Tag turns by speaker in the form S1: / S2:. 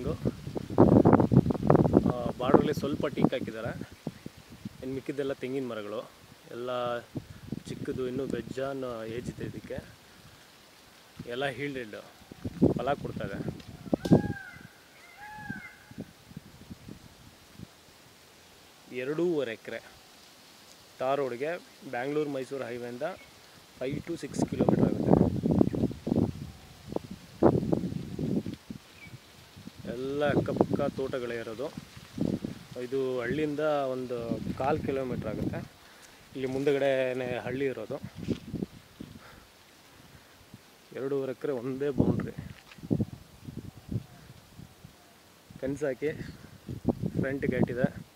S1: Fencing. ಬಾರ್ಡ್ರಲ್ಲಿ ಸ್ವಲ್ಪ teak ಹಾಕಿದ್ದಾರೆ. ಇನ್ನು ಮಿಕ್ಕಿದ್ದೆಲ್ಲ ತೆಂಗಿನ ಮರಗಳು ಎಲ್ಲ ಚಿಕ್ಕದು, ಇನ್ನೂ ಬೆಜ್ಜಾನ್ ಏಜ್ ಇದೆ. ಇದಕ್ಕೆ ಎಲ್ಲ ಹೀಲ್ಡೆಡ್ ಫಲ ಕೊಡ್ತಾಯಿದೆ. ಎರಡೂವರೆ ಎಕರೆ ಟಾರ್ ರೋಡ್ಗೆ ಬ್ಯಾಂಗ್ಳೂರು-ಮೈಸೂರು ಹೈವೇಯಿಂದ 5 to 6 ಕಿಲೋಮೀಟರ್ ಆಗುತ್ತೆ. ಎಲ್ಲ ಅಕ್ಕಪಕ್ಕ ತೋಟಗಳೇ ಇರೋದು. ಇದು ಹಳ್ಳಿಯಿಂದ ಒಂದು 1/4 ಕಿಲೋಮೀಟ್ರ್ ಆಗುತ್ತೆ. ಇಲ್ಲಿ ಮುಂದಗಡೆನೇ ಹಳ್ಳಿ ಇರೋದು. 2.5 ಎಕರೆ ಒಂದೇ ಬೌಂಡ್ರಿ. ಫೆನ್ಸ್ ಹಾಕಿ ಫ್ರಂಟ್ ಗೇಟ್ ಇದೆ.